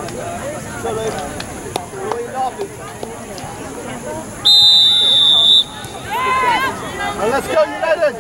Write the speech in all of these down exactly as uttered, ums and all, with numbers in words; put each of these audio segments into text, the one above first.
Let's go, United!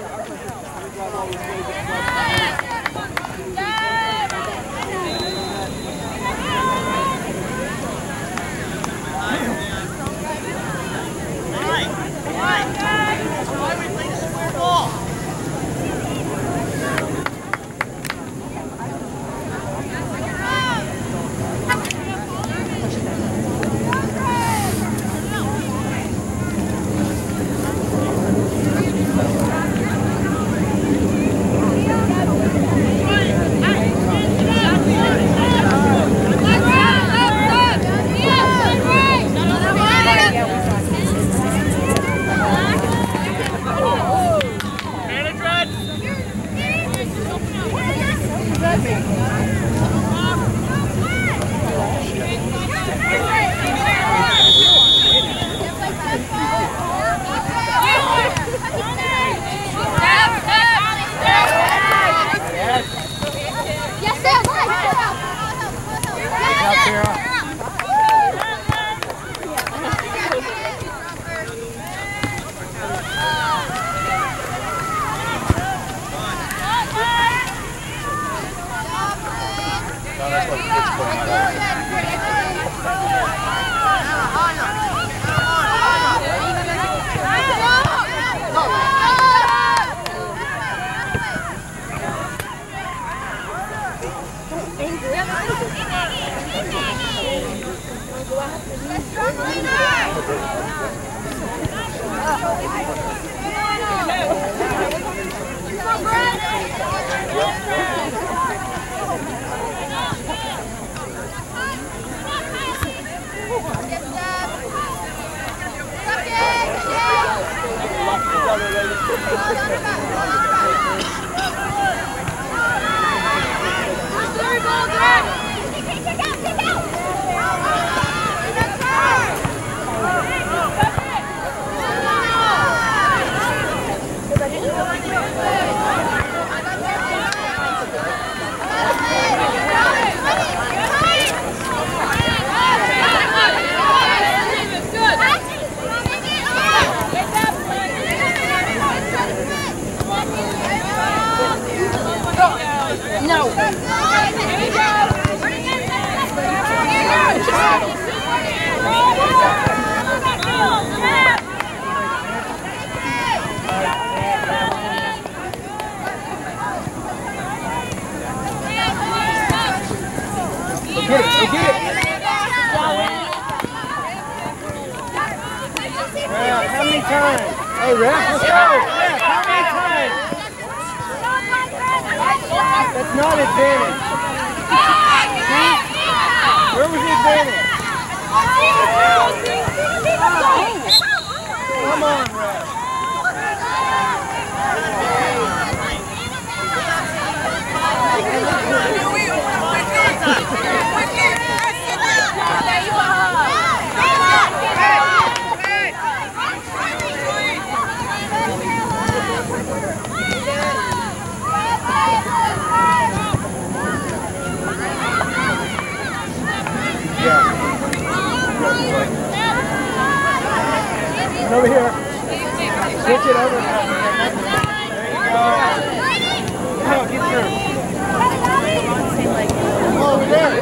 Get it, go get it. Yeah, how many times? Hey, ref, let's go. Yeah, how many times? That's not advantage. Where was the advantage? Come on, ref. Over here. Switch it over. There you go. Come on, get through. Oh, over there.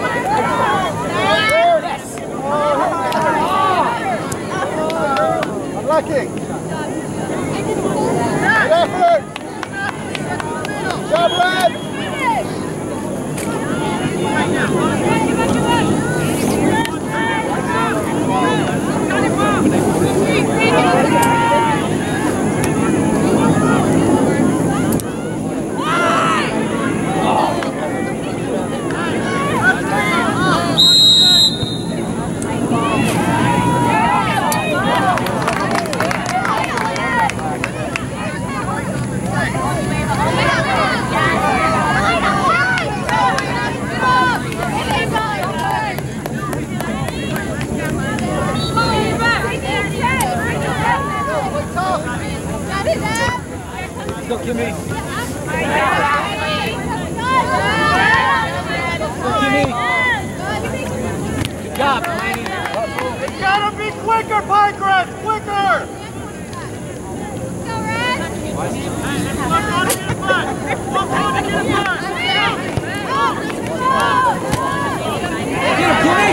Oh, unlucky. Good effort. Good job, lad. Oh! Be quicker, Pinecrest! Quicker! Go, Red! Get him, Kimmy!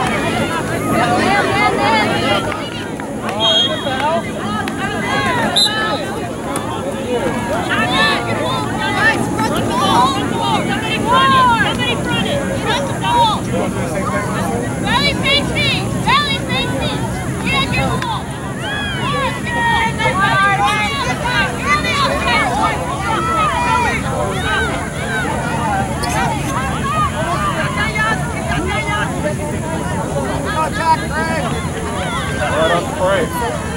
Rally face me! Rally face me! Get on your wall! Right on the break.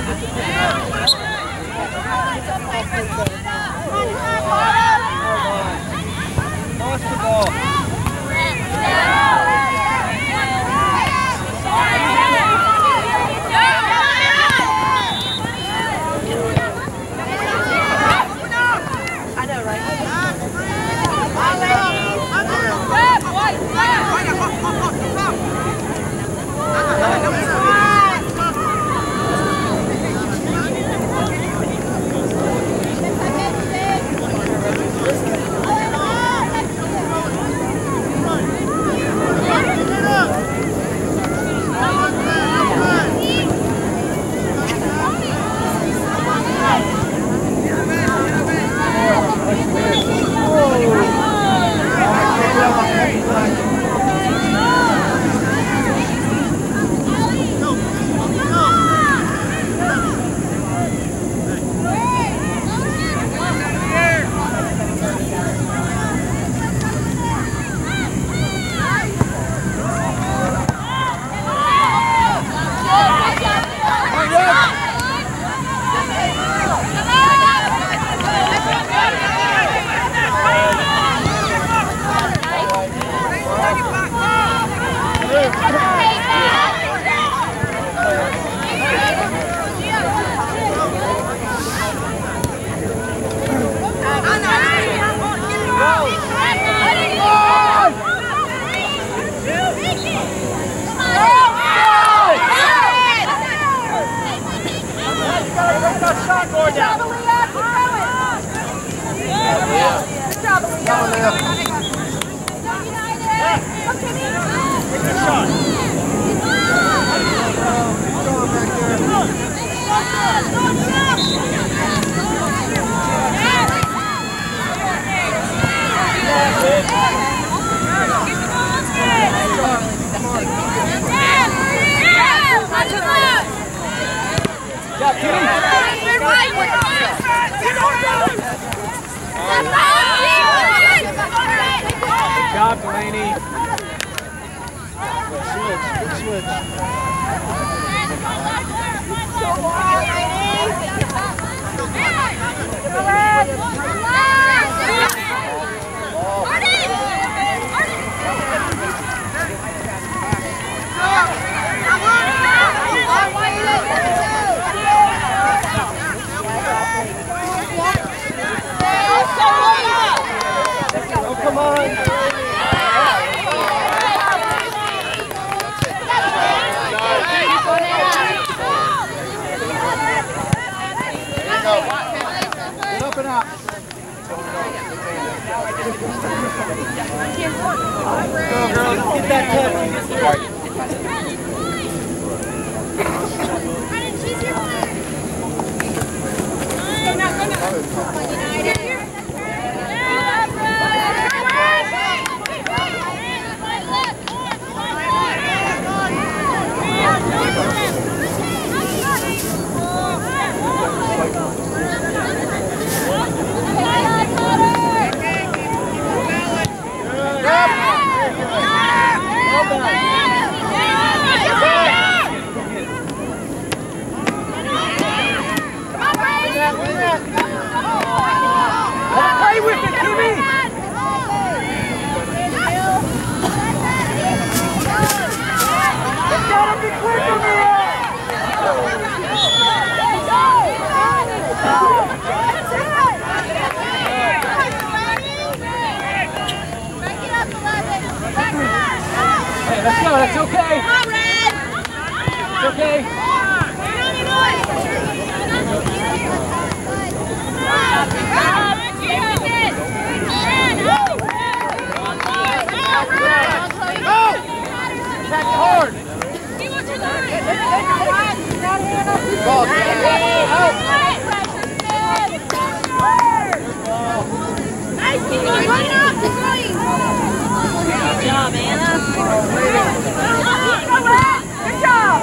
Lost the ball. Good job, Delaney. Good switch, good switch. Oh, come on. Get up and out. Go, girls. Get that touch. Play with it, Kimmy! You gotta be quick on the Hey, let's go, that's okay. Come on, Red! It's okay. Attack hard. Good job, Anna. Good job.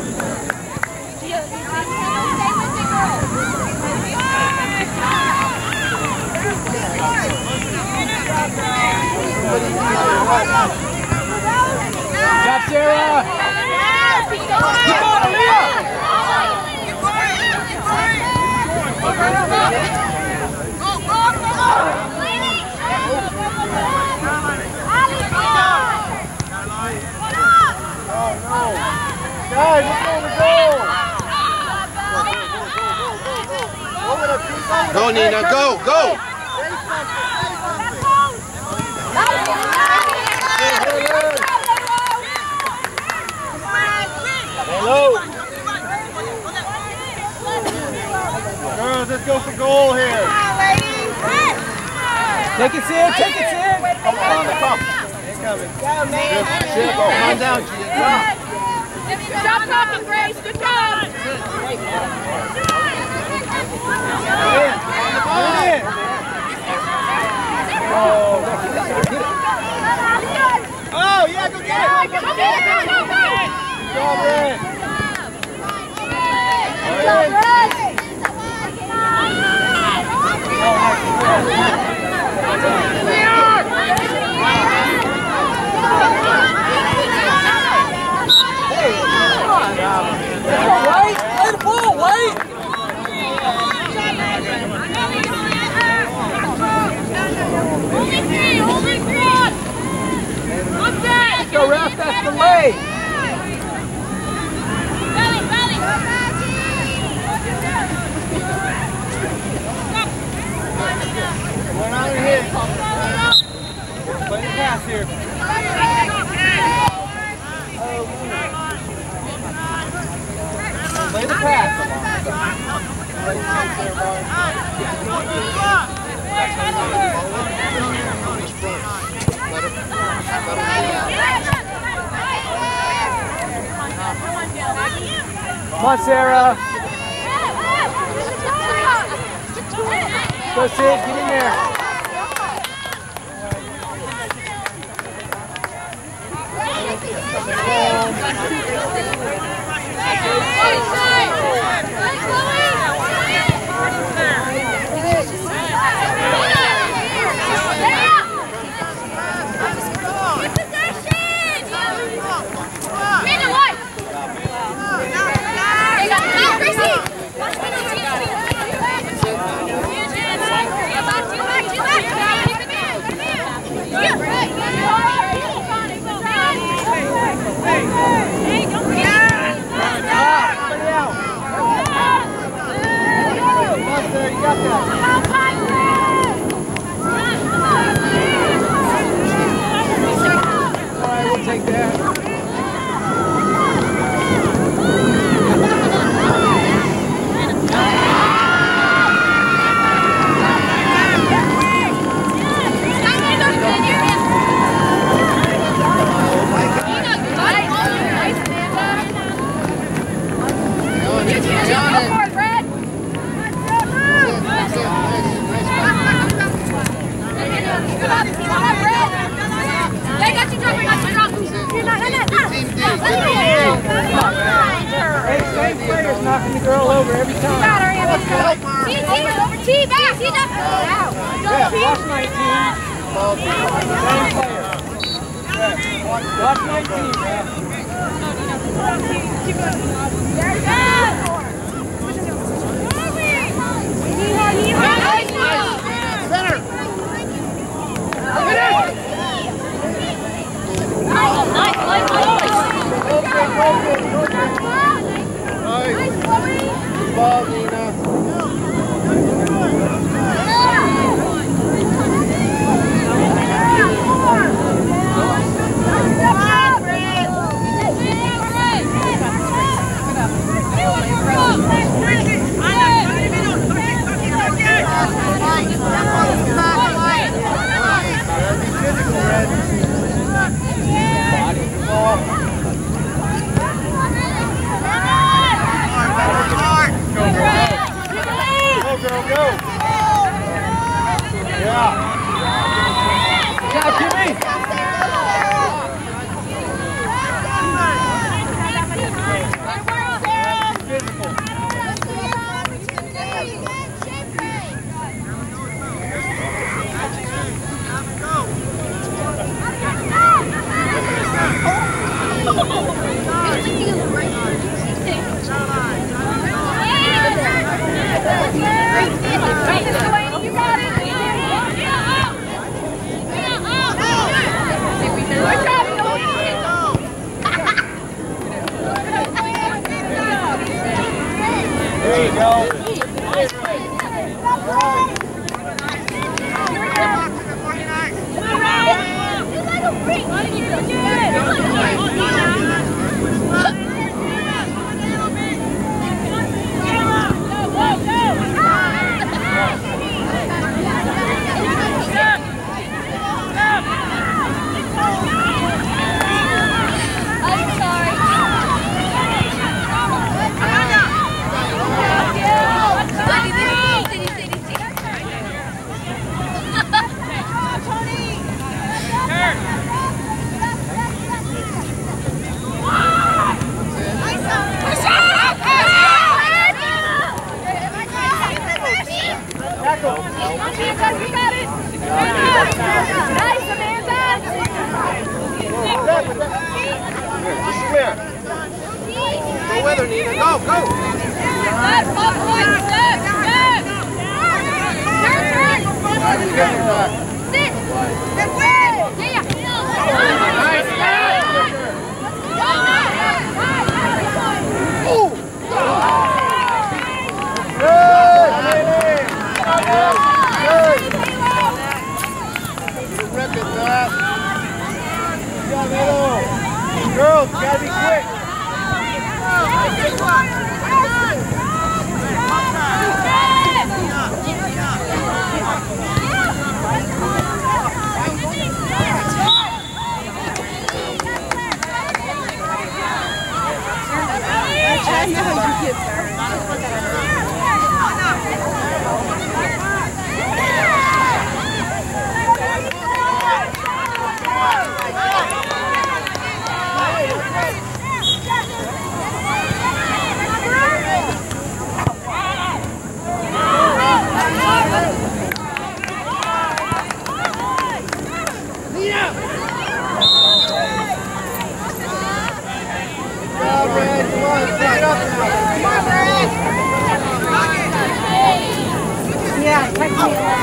Good job, Sarah. Keep going, Leah. Guys, let's go to goal. Go, Nina, go, go. Hello. Girls, let's go for goal here. Take it, Sid. Take it, Sid. Come on, come. It's coming. Go, man. Sid, come on down, Sid. Stop talking, Grace. Good job. Get in. Get in. Oh, get it. Oh, yeah, go get it. Go, go, go, go, go. Good job, Red. Good job, Red. Wait, play the ball, wait! Let's go, Ralph, that's the way! Belly, belly! Going on in here. Play the pass here. Play the pass. Come on, Sarah. Go, Sid. Get in there. Take that. Knocking the girl over every time. You got her, Anna. T, T, over T, back, T, back. Yeah, watch nineteen. Same player. Watch nineteen, man. Center. Oh, nice, nice, nice. Okay, go, go, go, go. Nice. Good ball, Nina. There you go. Girls, gotta be quick. I know you get her. Yeah, take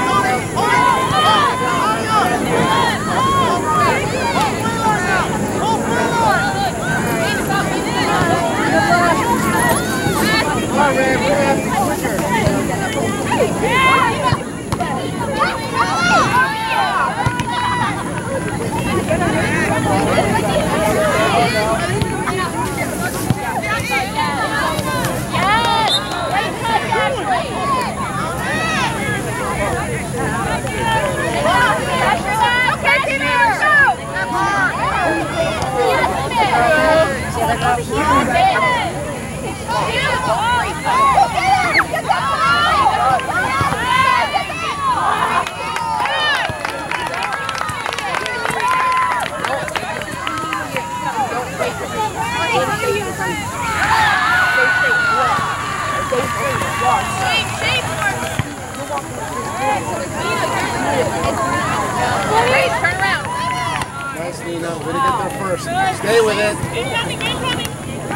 Nice, Nina. Way to get there first. Stay with it. Incoming, incoming.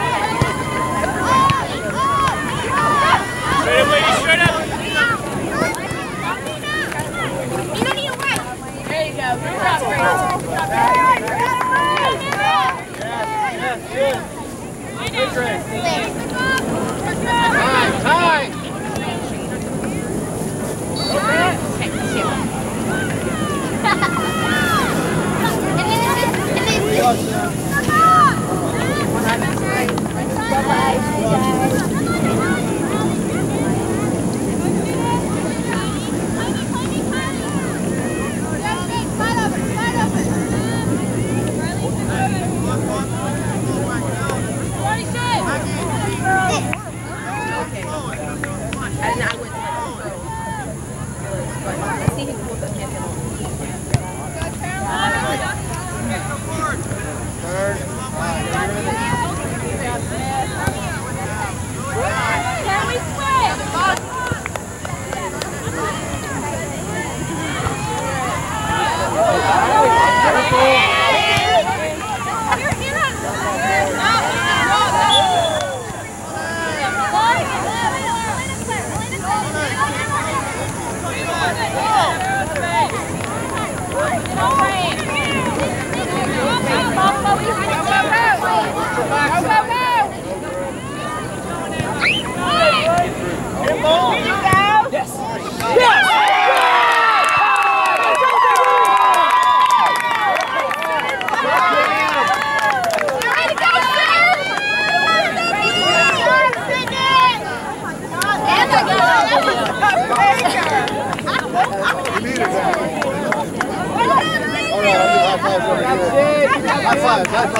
Straight up, ladies. Straight up. Nina, Nina, right. There you go. Good job, Grace. Yes, yes, yes. Good, Grace. Time, time.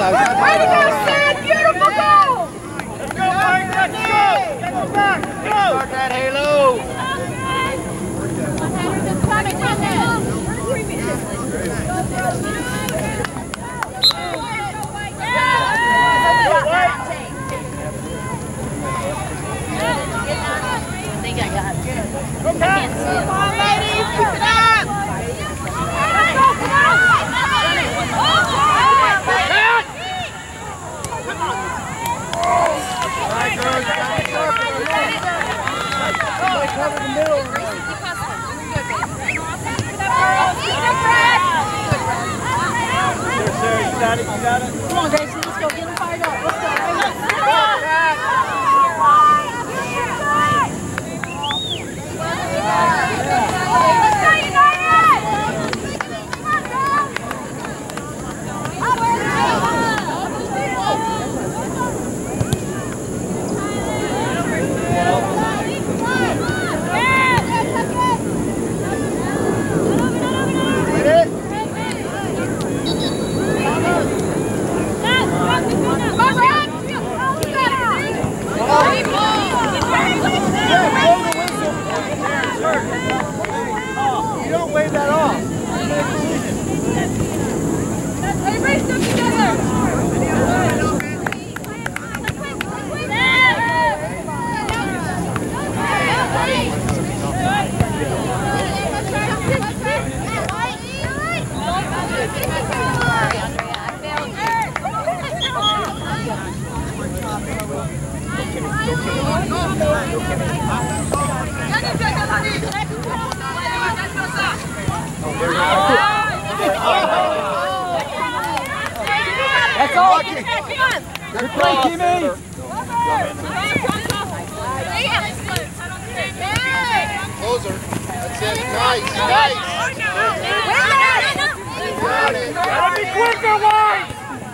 Way to go, Sid! Beautiful goal! Let's go, Mike! Let's go! Get the back! Go! Start that halo! I think I got it. Come on, ladies! Keep it up! Cover the middle. Sarah, you got it, you got it. Come on, Gracie, let's go. Get them fired up. Let's go. You don't wave that off. Everybody stick together. That's all. Come on. Good play, teammate. Closer. That's it. Nice. Nice. Gotta be quicker, White!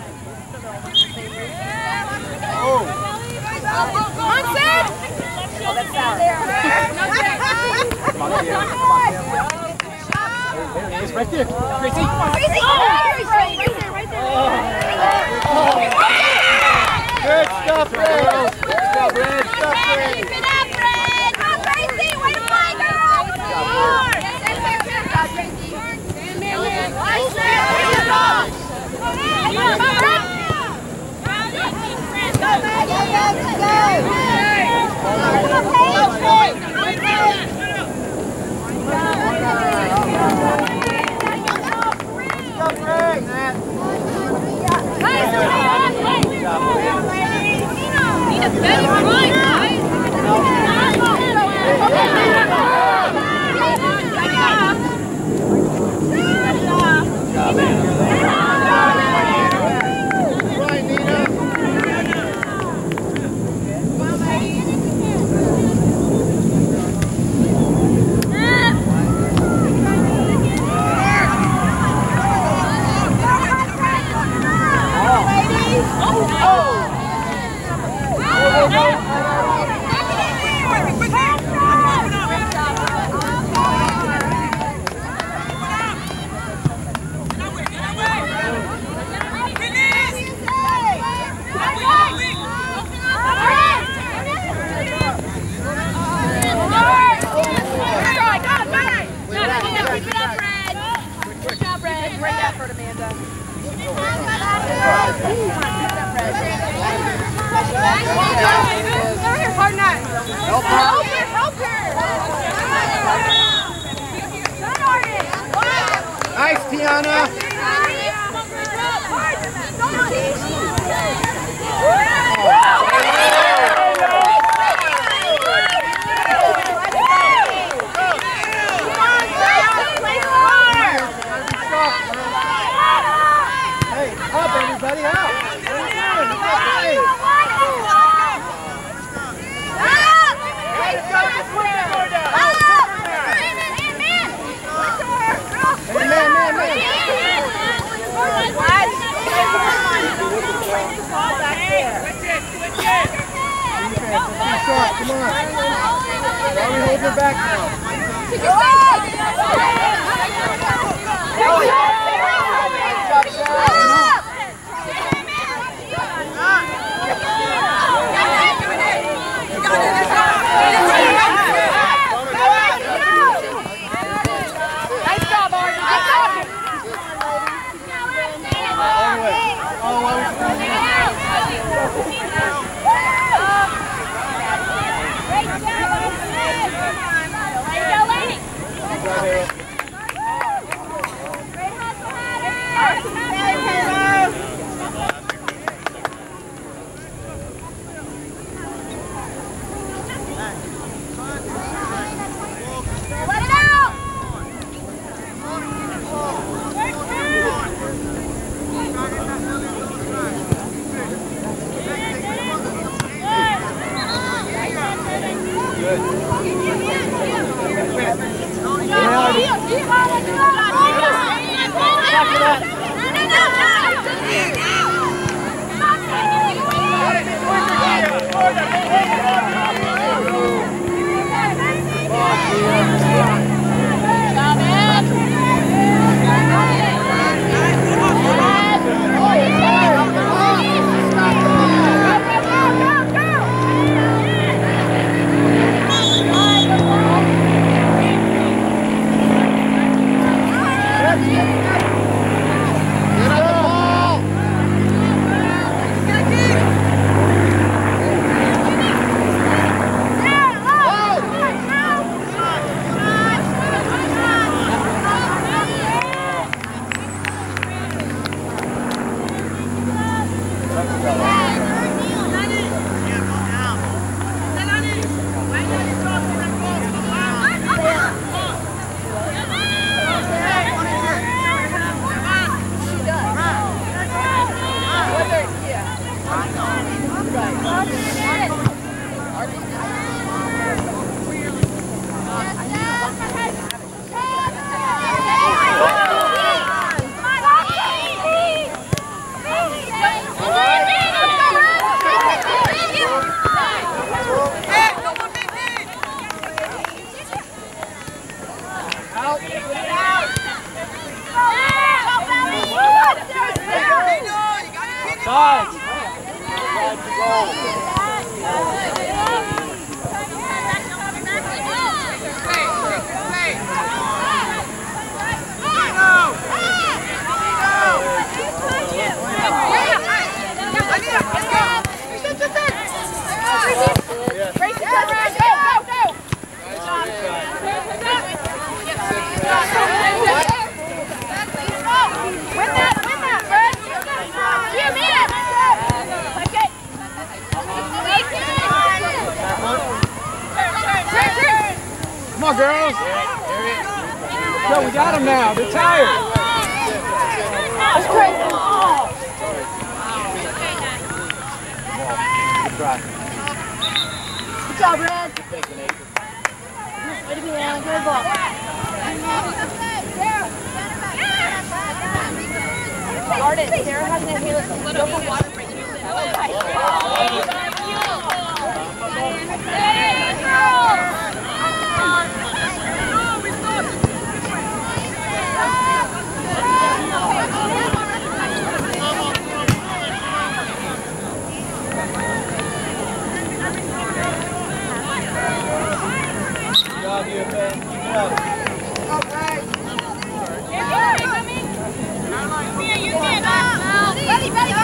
Oh. On set. Oh, that's foul. Come on, Tia. Come on, Tia. There it is, right there. Gracie. Gracie. Oh. Right there, right there. Oh. Good stuff, Red. Good stuff, Red. Good stuff, Red. Keep it up, Red. Come on, Gracie. Way to play, girl. Good job, Gracie. Nice, Red. Come on, Red. Go, Red. Go, go, Help her! Help her! Nice, Tiana. Hey, up, everybody, up! Come on. Why are we holding her back now? Come on, girls. Yo, we got them now. They're tired. That's crazy. Good job, Red. Way to be, man. Good ball. Arden, Sarah has an inhaler. Go for water break. Good job, U F A. Keep it up. Ready, ready,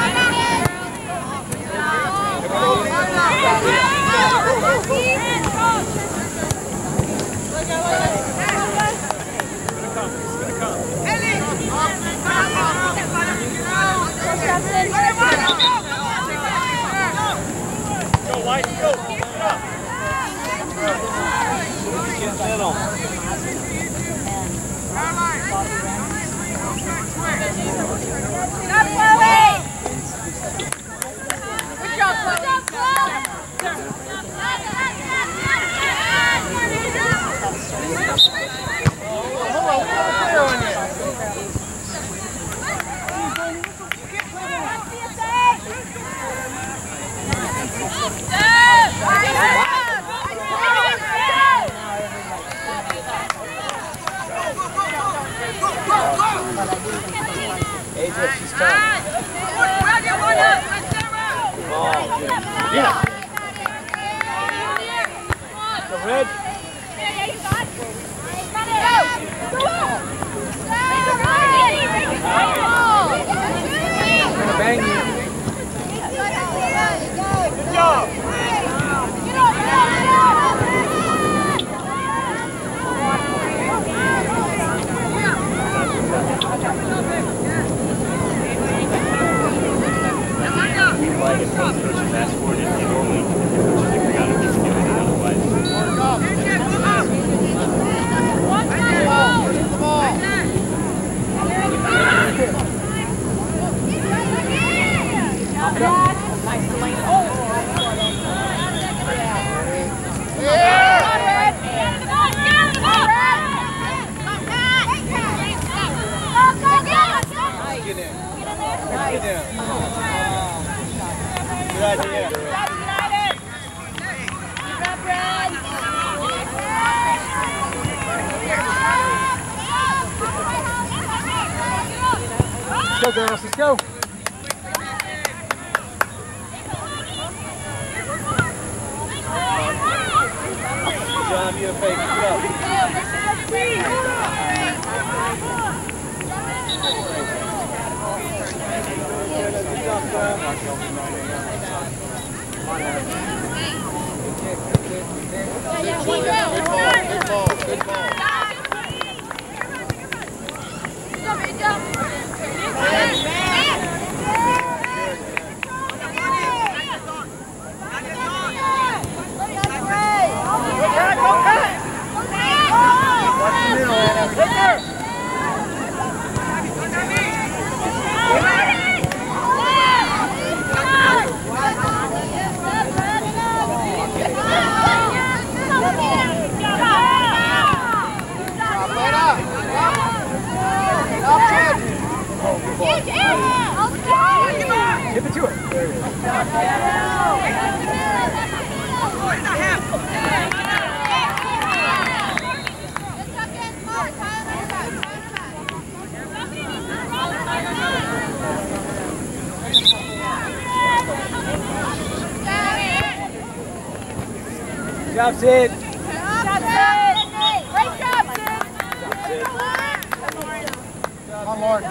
Go, White, go. Keep it up. Get middle. Not Chloe! Good job, Chloe! A J, she's tough. Yeah. Go, Red. I'm gonna bang you. Good job. Like if most coaches ask for it, they normally coaches figure out if they can do it otherwise. Get in. Get in. Good idea. Let's go, girls. Let's go. Good job, U F A. Keep it up. Good ball, good ball. Good job, Sid. Good job, Sid. Great job, Sid. Come on, Lauren.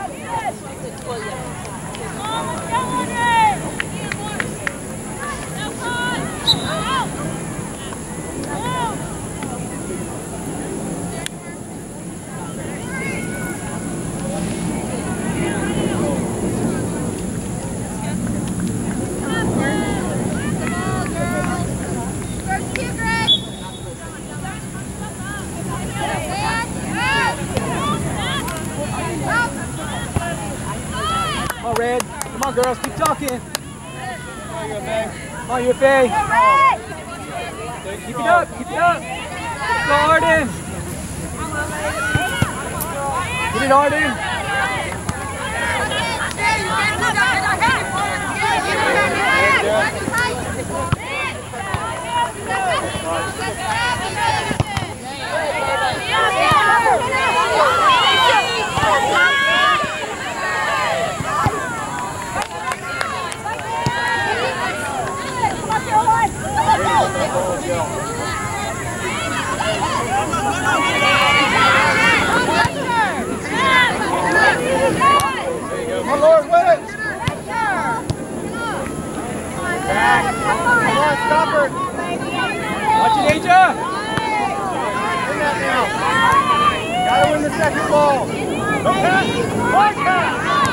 Come on, Red. Come on, girls. Keep talking. Come on, U F A. Keep it up. Keep it up. Let's go, Arden. Get it, Arden. Come on, Lauren, win it! Come on, stop her! Watch it, Asia. Win that now. Gotta win the second ball. Go pass! One pass!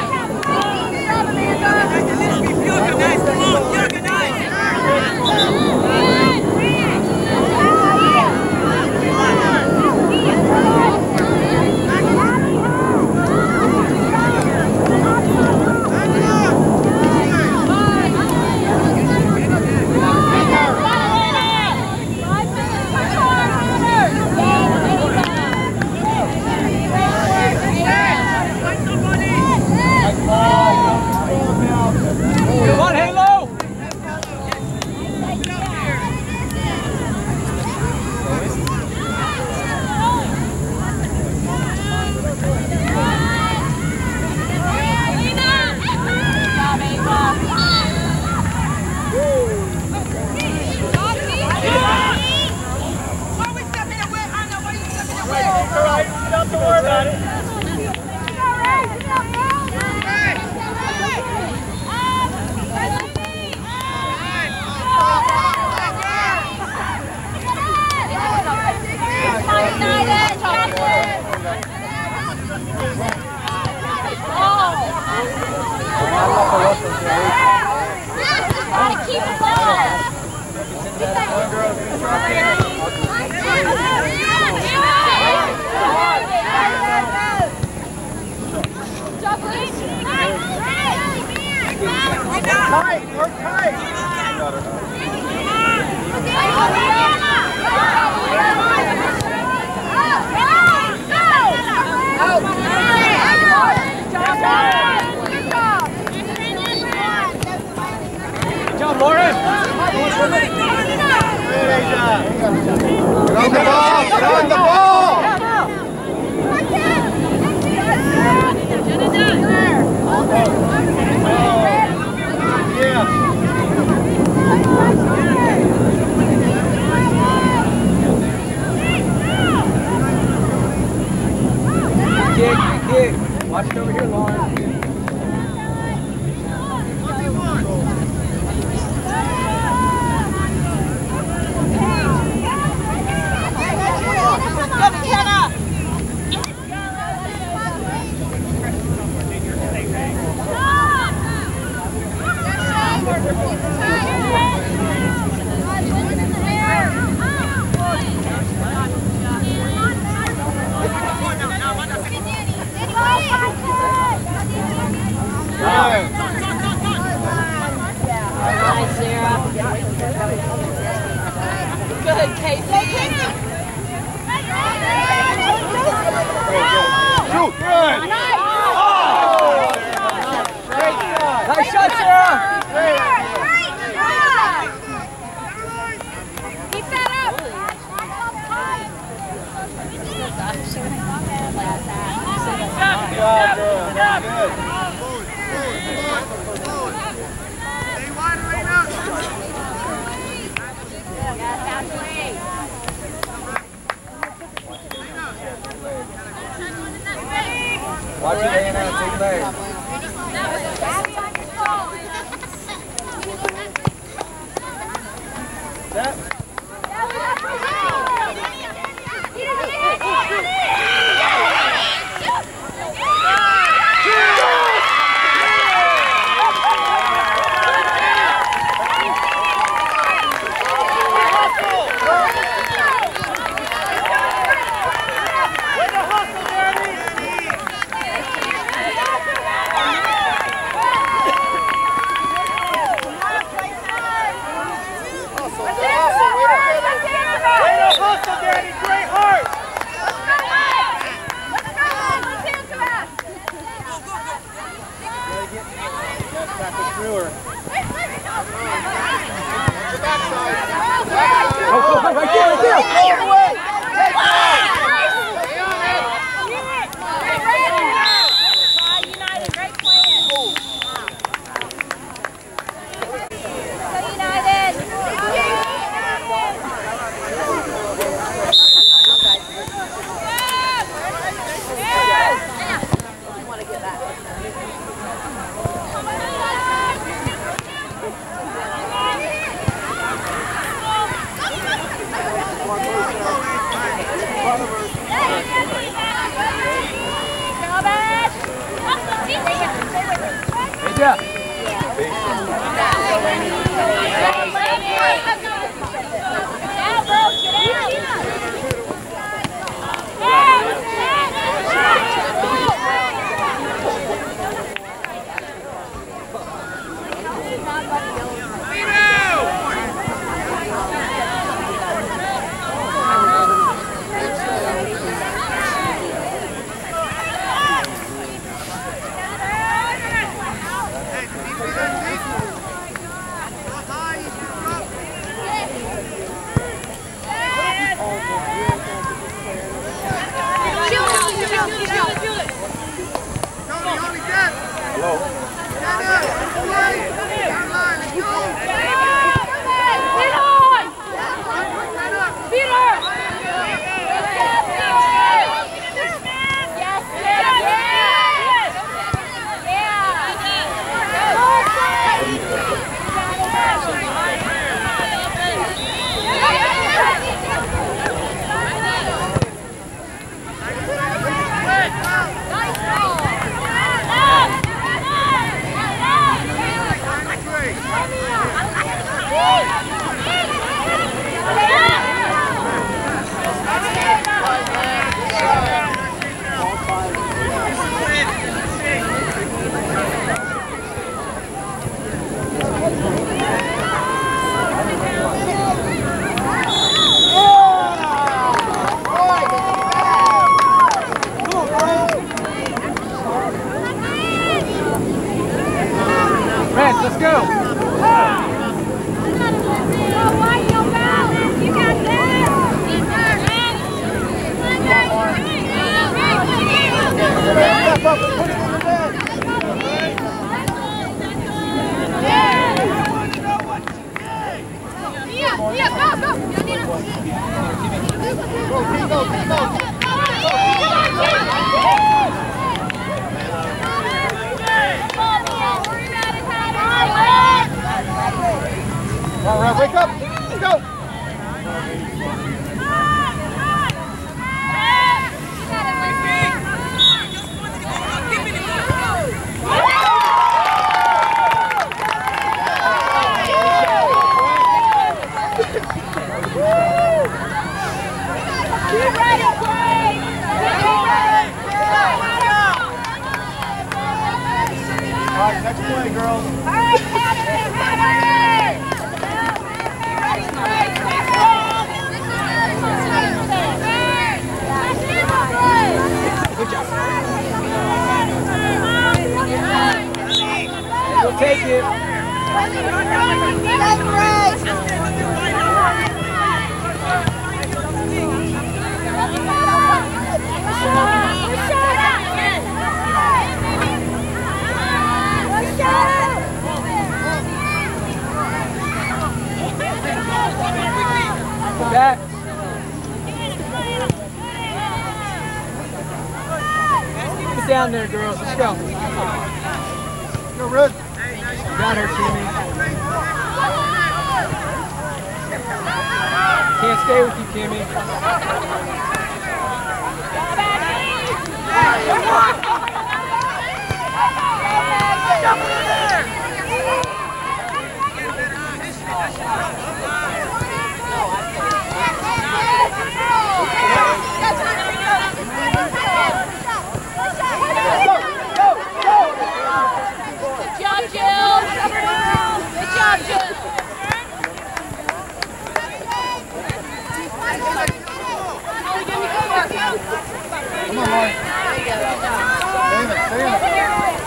Come on, Halo. Don't worry about it. Keep it up. Tight, work tight. Good job, Lauren. Get on the ball, get on the ball. Yeah. Kick, kick. Watch it over here, Lauren. Nice, Sarah. Good, Casey. Shoot, good. Nice shot, Sarah. Great. Let's go. All right, wake up. Let's go. All right, next play, girls. Good job. We'll take it. Back. Get down there, girls. Let's go. Go, Red. You got her, Timmy. Can't stay with you, Kimmy. Come on, Lauren. Stay in it, stay in it.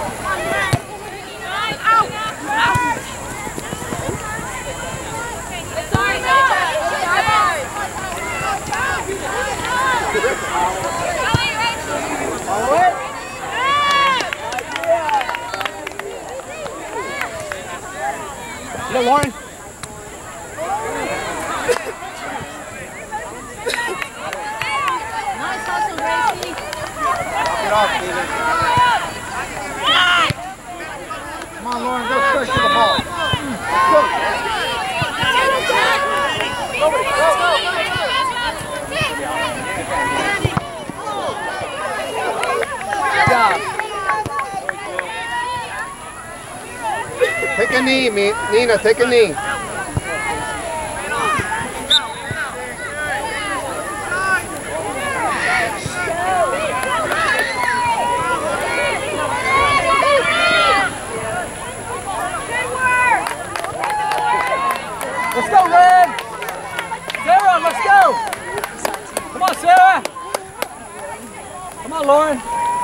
Get it, Lauren. Get off, Steven. Come on, Lauren, go push to the ball. Go. Go, go, go. Good job. Take a knee, Nina, take a knee. Let's go, Red! Sarah, let's go! Come on, Sarah! Come on, Lauren!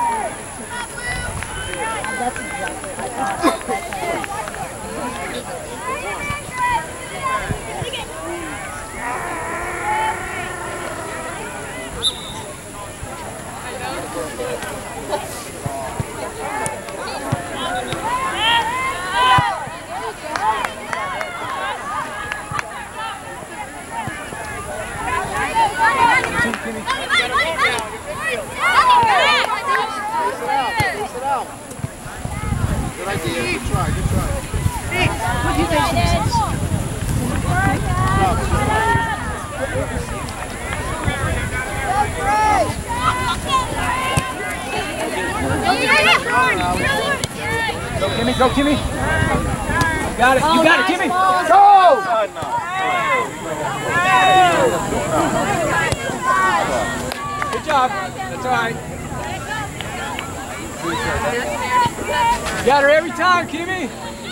Good idea. Good try. Good try. What do you think? Go, Kimmy, go, Kimmy. You got it, you got it, Kimmy. Go! Good job. That's all right. You got her every time, Kimmy.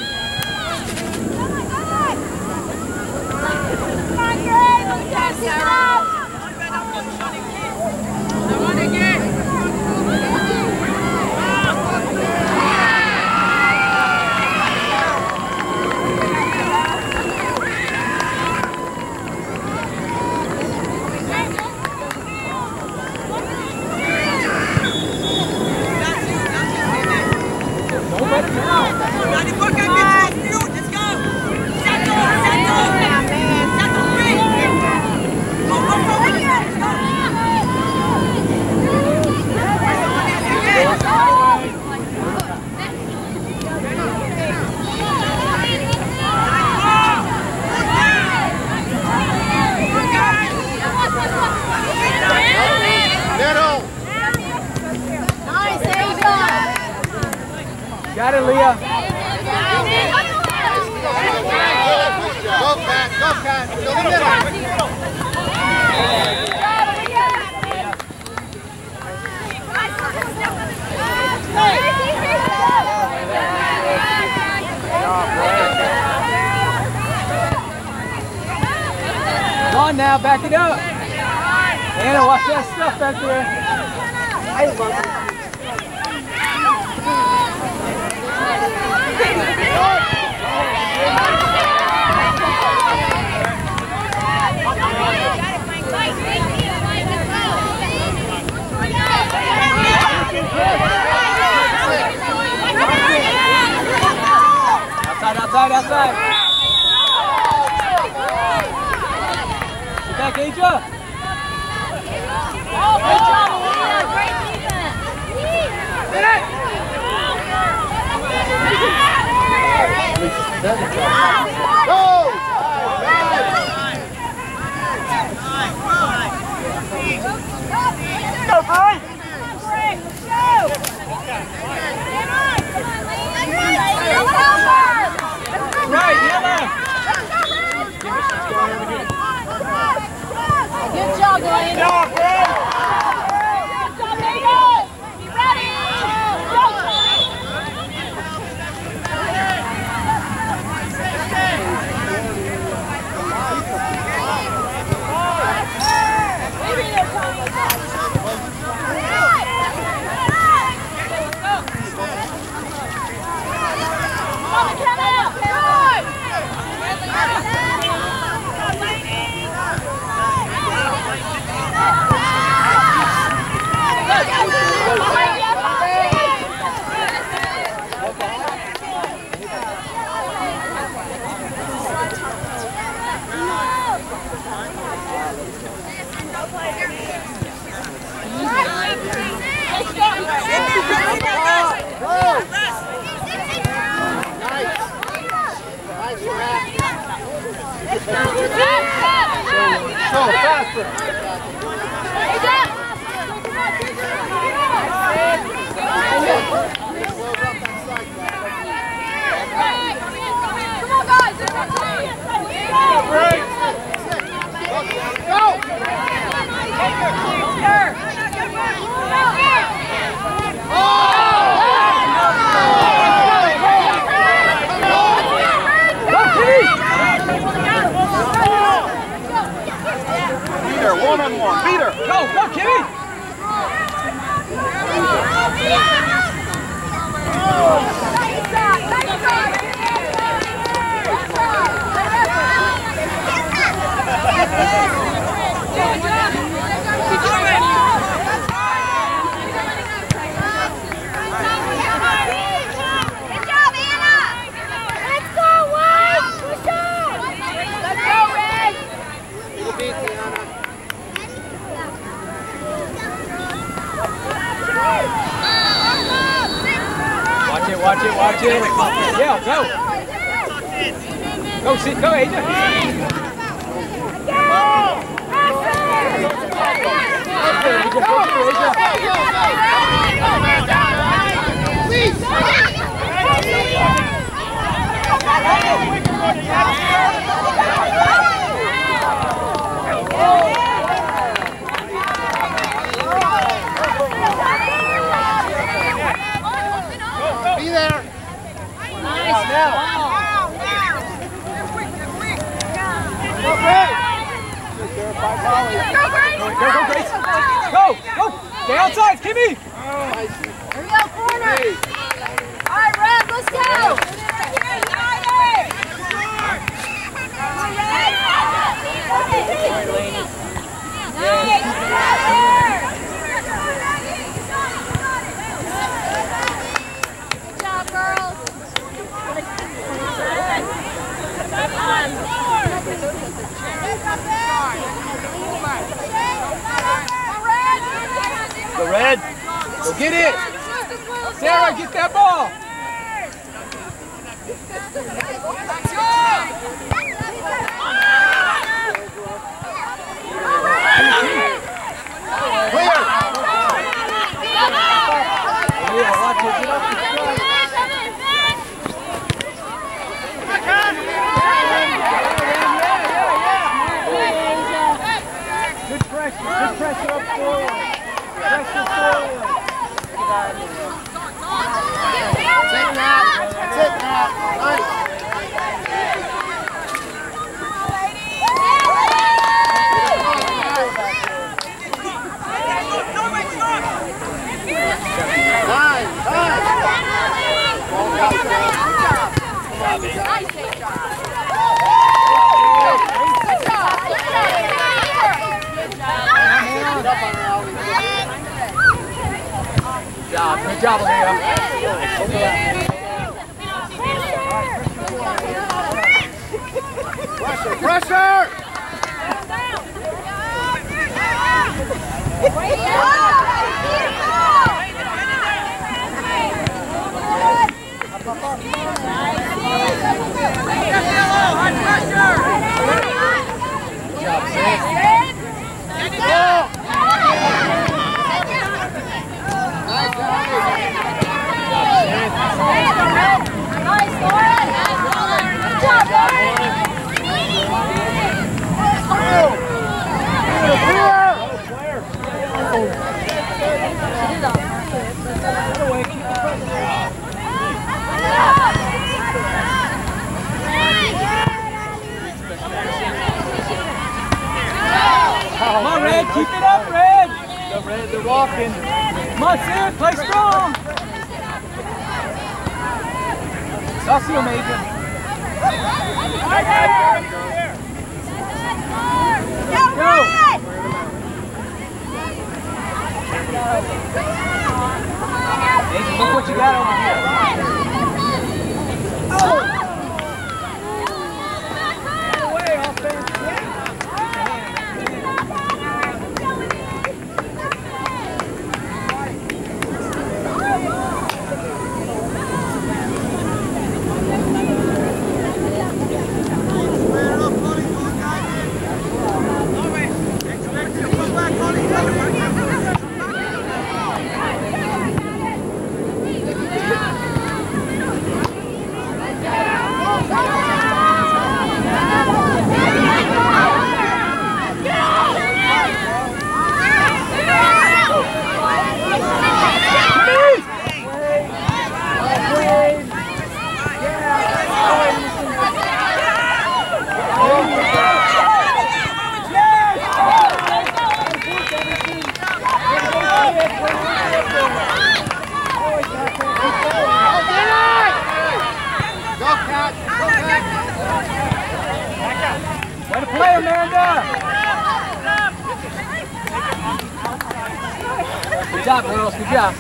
Got it, Leah. Go, Pat. Go, Pat. Go the middle. Come on now, back it up. Anna, watch that stuff back there. Outside, outside, outside. Get back, Asia. Oh, good job, Alina. Great defense. Hit it. Go! Go, boy! Right, yellow! Good job, Alina. Good job, bro! Good job, Megan. Be ready. Go, Go, faster. Watch it. Yeah, go. Go, sit, go, Asia. Be there. Nice. Now. Go, Grace. Go, go, Grace. Go, go. Stay outside, Kimmy. Here we go, corner. All right, Red, let's go. Good job, girls. The red. Go get it. Sarah, get that ball. Clear. Yeah, watch it. Get up the Good pressure. Good pressure up forward. Pressure forward. That's it, Nat. That's it, Nat. Nice. Nice, nice. Good job. Good job, Amanda. Pressure, pressure. Come on, Red. Keep it up, Red. The red, they're walking. Come on, Sid. Play strong. I'll see you, Major. Go. Major, look what you got over here. Oh. Away, offense. Way to play, Amanda! Good job, girls. Good job.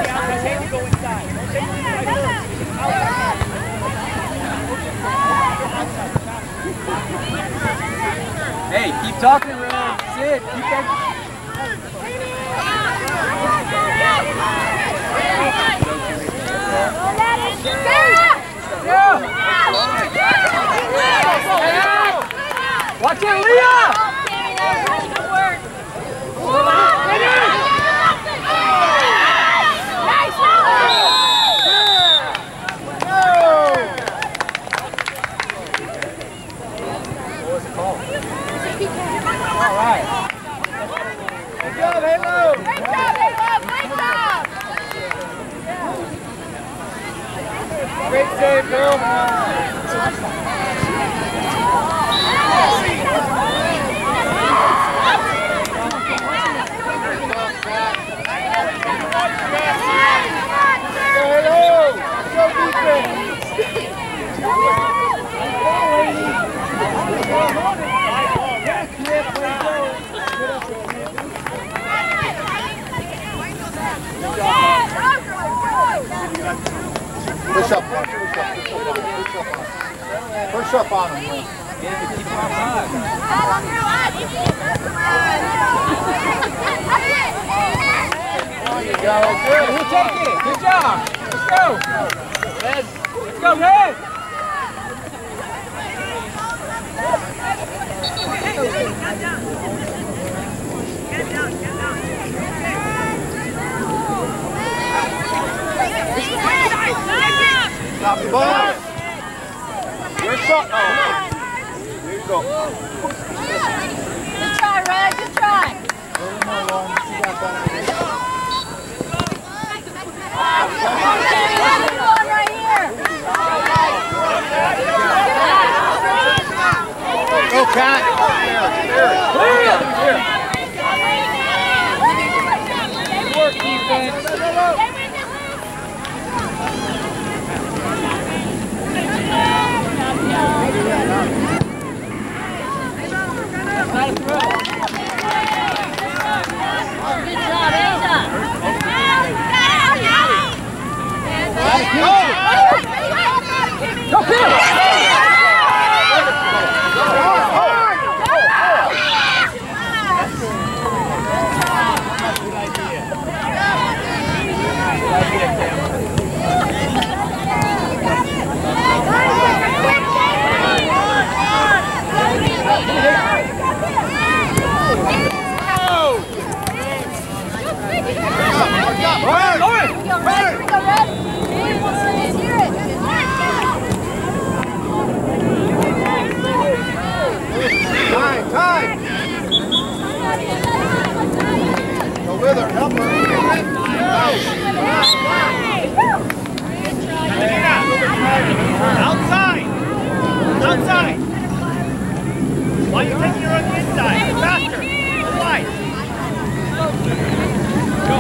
Hey, keep talking, Red. That's it. Keep that. Watch it, Leah! All right. Good job, Halo! Great job, Halo! Great job! Great save, Bill. Push up, push up, push up, push up on him. Yeah, keep him outside. There you go, good. We'll take it. Good job. Let's go. Red. Let's go, Red. Stop the ball. Where's shot? Oh, there you go. Good try, Red. Good try. A little more long. You got that. Right here. Go, Cat. There, there. Here. Good work, defense. Not a throw. Good job, Asa. Go, Phil! Time, time. Go with her, help her. Outside! Outside! Why are you taking her on the inside? Faster! Wide! Go!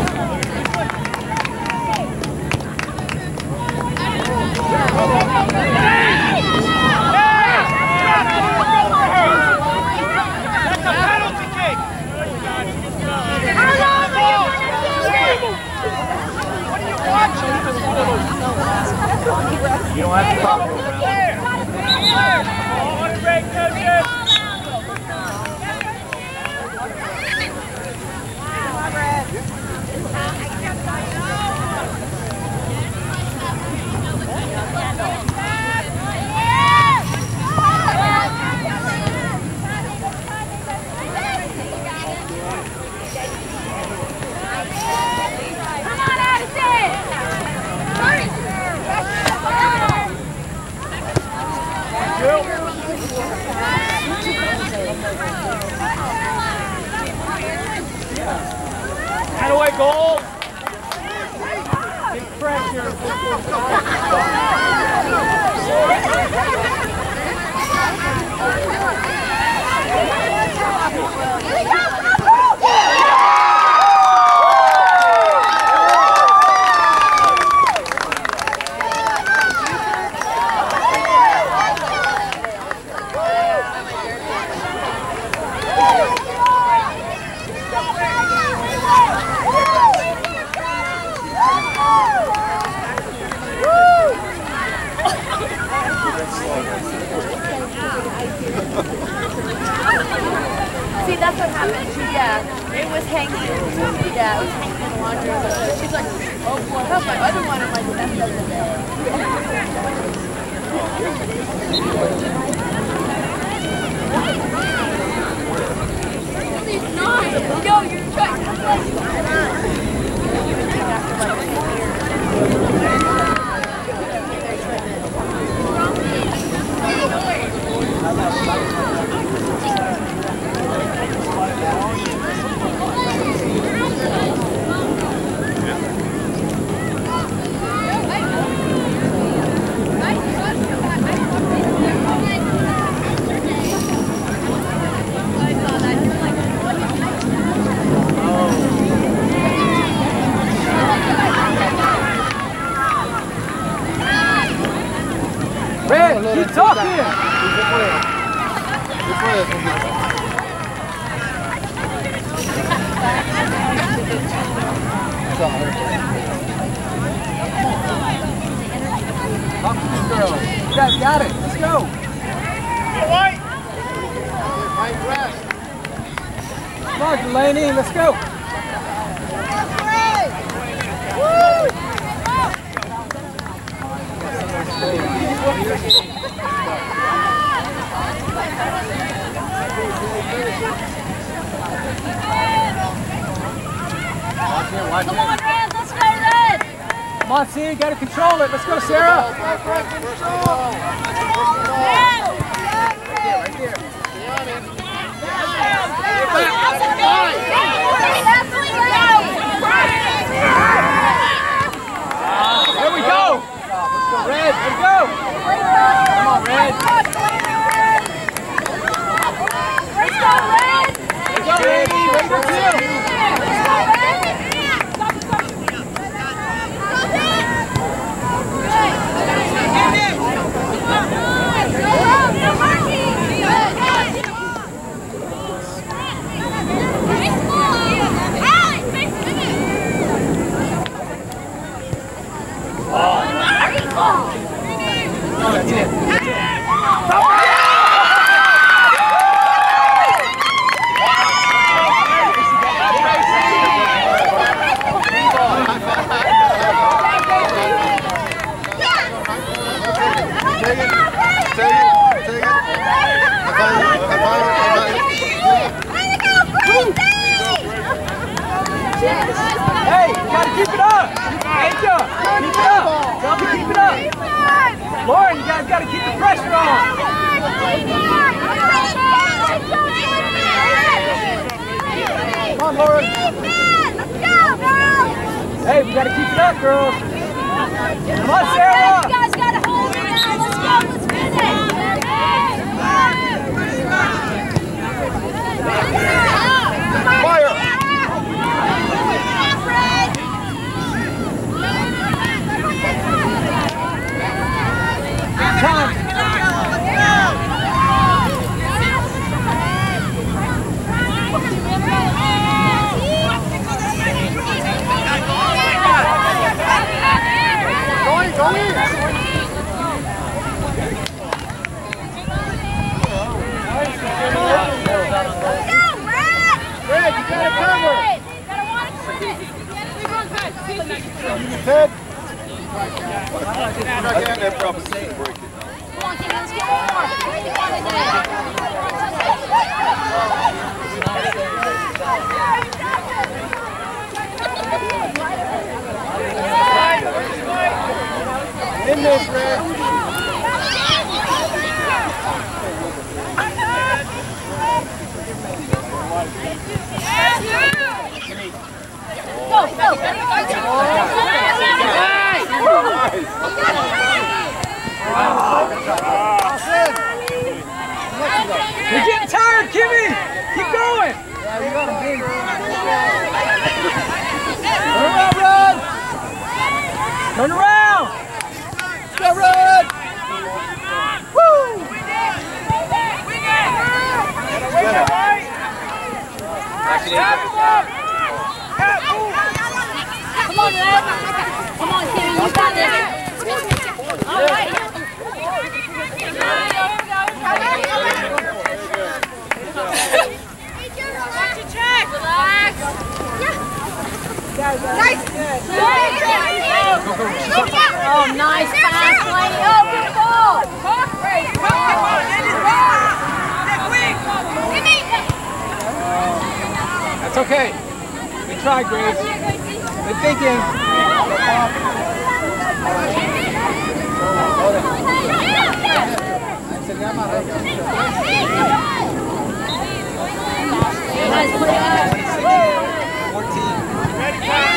That's a penalty kick! You don't have to pop it around. What a great coaches! Away goal. Big pressure. See, that's what happened. She, yeah, it was hanging. Yeah, it was hanging in the laundry room. She's like, oh, well, I felt my other one. I'm like, that's the day. Yo, you're trying. Red, keep talking! Talk to this girl. You guys got it. Let's go. White. Come on, Delaney. Let's go. Come on, Red, let's go, Red! Come on, C, you gotta control it. Let's go, Sarah. Red! There we go. Let's go, Red. Let's go. Come on, Red. Let's go, Red! Let's go, baby. Ready for two. Oh, that's it. That's it. Take it. Take it. Take it. Hey, you gotta keep it up. Angel, keep it up. Delphi, keep it up. Lauren, you guys gotta keep the pressure on. Come on, Lauren. Hey, we gotta keep it up, girls. Come on, Sarah. You guys gotta hold it now. Let's go. Let's finish. Fire. Time. Going, going. Red, you gotta cover. Ted. We're not getting that problem. Break it. Come on, kids, let's get more. In this, Red. Go, go. You're getting tired, Kimmy. Keep going. Turn around, Rod. Turn around. Let's go, Rod. Woo. Come on, Red. Come on, Kimmy, you got this. All right. Relax. Nice. Oh, nice pass, lady. Oh, good ball. okay. Good try, Grace. Good thinking. fourteen. Ready, Pat?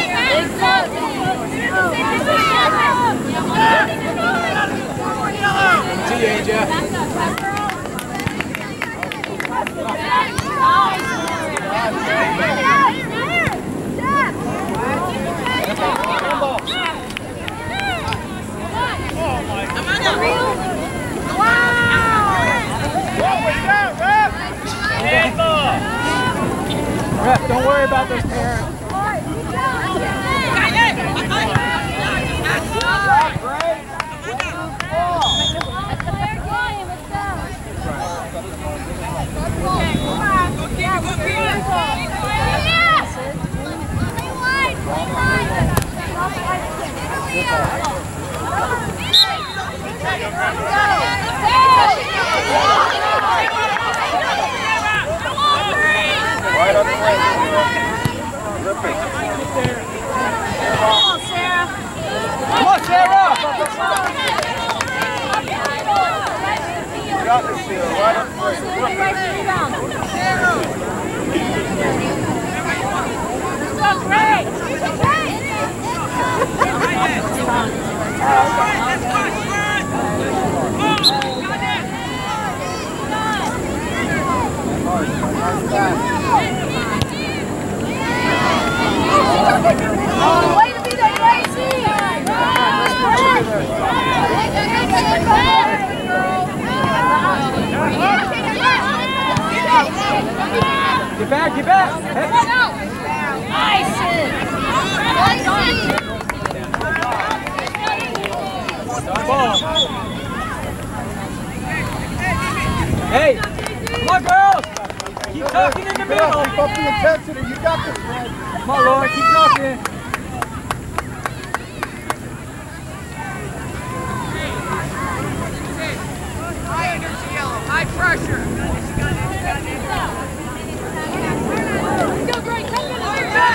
To you, Asia. Ref, don't worry about those parents. Right on the way. Rip it. Come on, Sarah. Come on, Sarah! Got this here. Right on the way. Way to be there, Gracie! Get back, get back! Hey. Nice! Hey, come on, girls! Keep talking in the middle! Keep up the intensity. You got this, man. Come on, Lauren, keep talking. High energy yellow, high pressure. Go, Grace! Come on!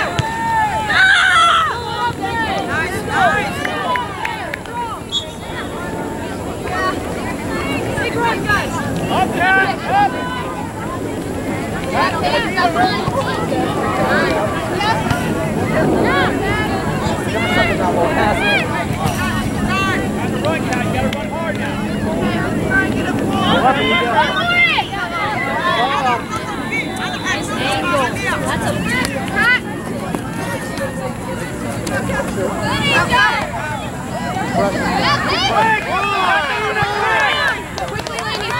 Nice, nice. Big right, guys! Up, Dad! Up! Gotta run, Cat. You gotta run hard now. That's a quickly, ladies!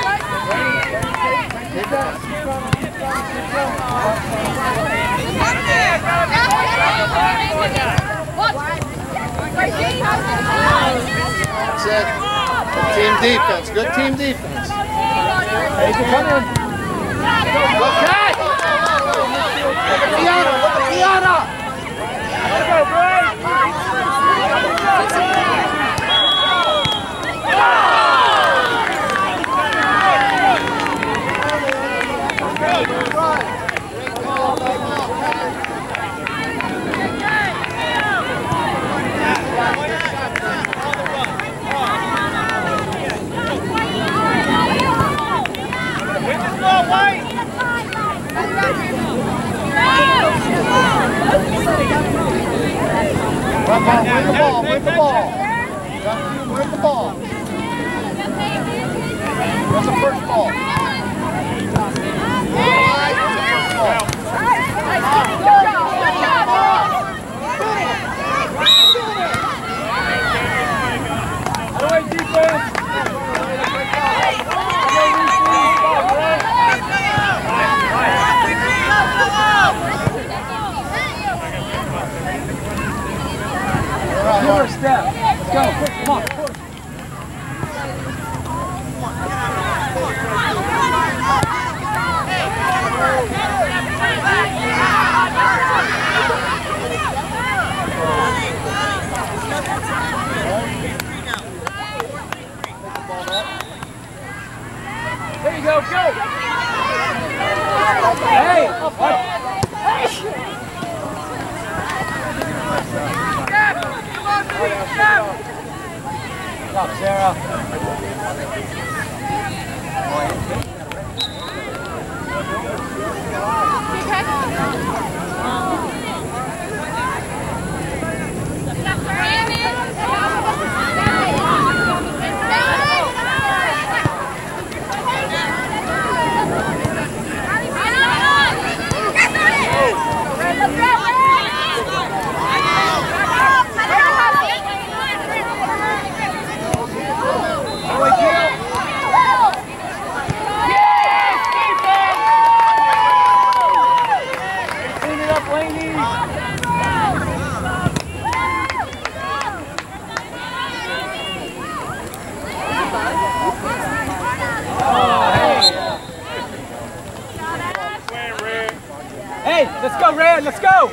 That's it. Team defense. Good team defense. Hey, you come in. Go, Cat! Fiona! Look at Fiona! Let's go, Grace! Win the ball, win the ball. Win the ball. What's the first ball? Give her a step. Let's go. Come on. There you go. Go. Hey. Good job, Sarah. Hey, let's go, Red, let's go! All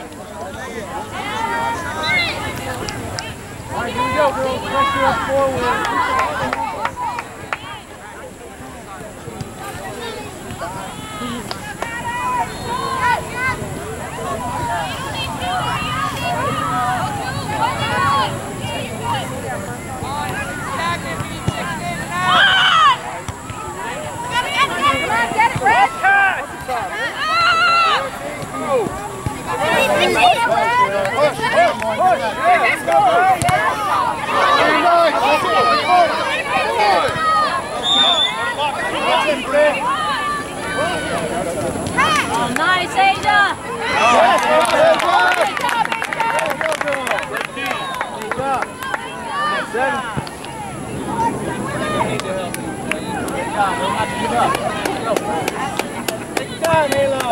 right, here we go, girls. Pressure up forward. Oh, nice, Ada! Seven. Need to help. Good job. Don't have to give up. Go. Take your time, Halo.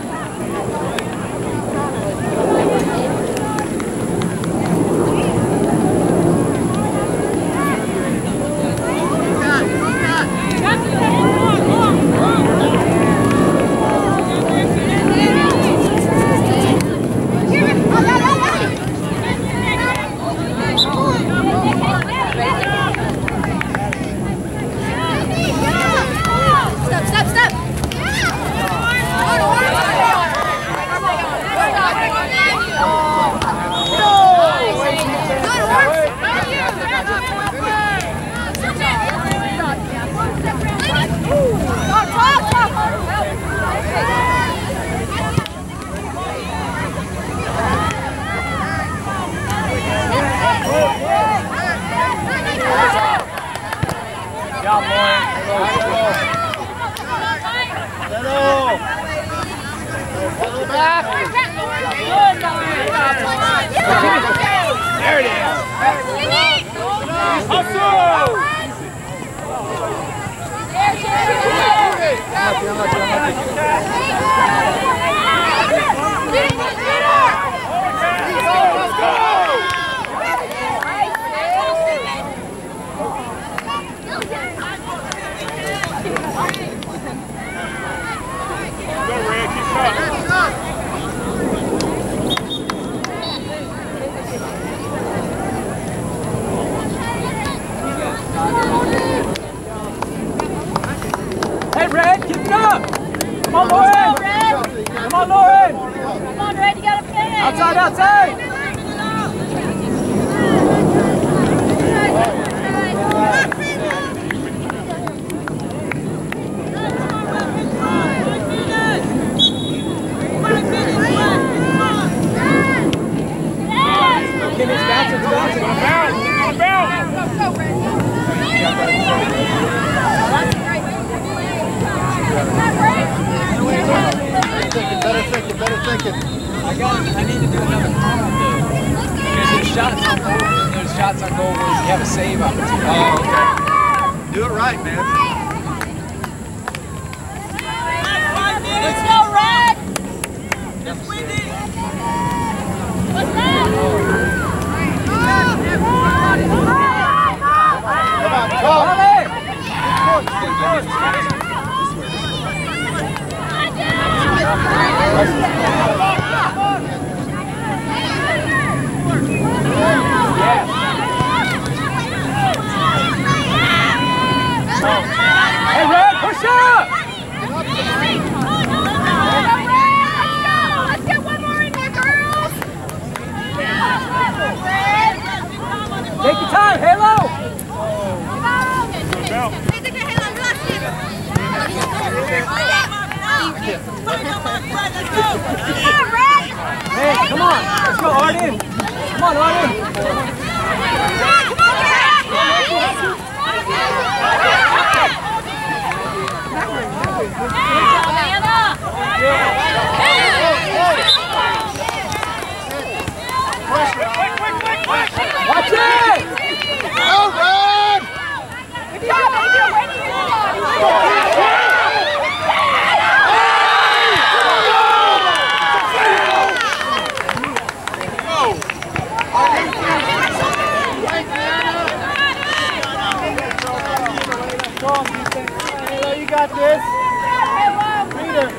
Stop, stop, stop! Good job, Lauren. There it is. Hustle! Let's go! Go, Red. Keep coming. Hey, Red, keep it up! Come on, Lauren! Come on, Lauren! Come on, Red, you gotta finish! Outside, outside! Kim, it's bouncing, it's bouncing. Bounce! Bounce! Better thinking, better thinking. I got. I need to do another corner though. Because there's shots on goal, and there's shots on goal where you have a save opportunity. Oh, okay. Do it right, man. Let's go, Red! What's that? Come on, come on. Yeah. Hey, come on. Let's go, Arden. Come on, Arden. Watch it! Oh, Red! Good job, baby. You're waiting in the body. Halo, you got this. Read her.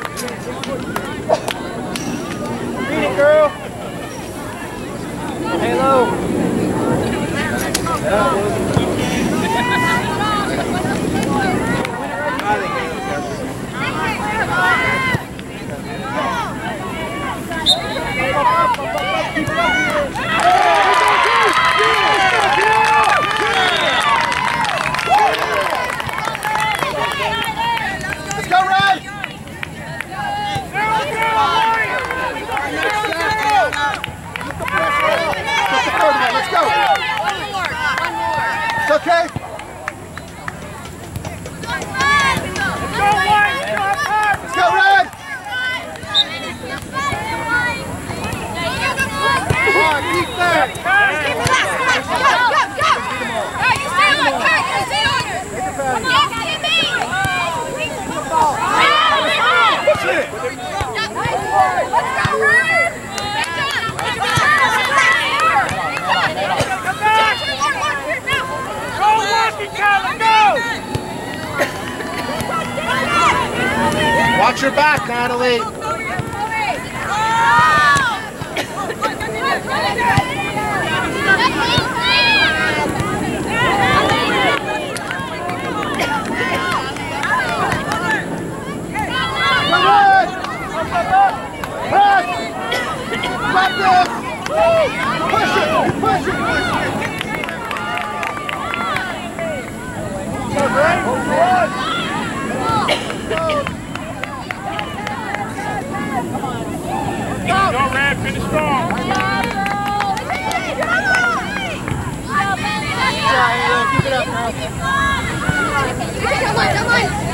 Read it, girl. Halo. Let's go, Red! Let's go! One more, one more. It's okay? Let's go, Red! Come on, keep that! Go, go, go! All right, you stay on, Kurt, you stay on her. Yes, Timmy! Push it! Let's go, Red! Go, Lucky, Calvin, go! Watch your back, Natalie. Go, Red, finish strong. Keep it up, girl. Come on, come on.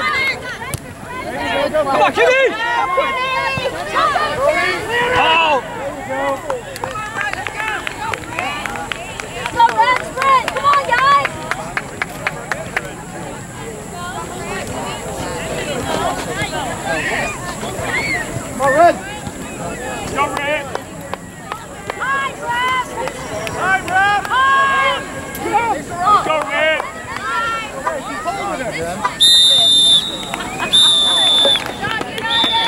Come on, Kimmy! Oh!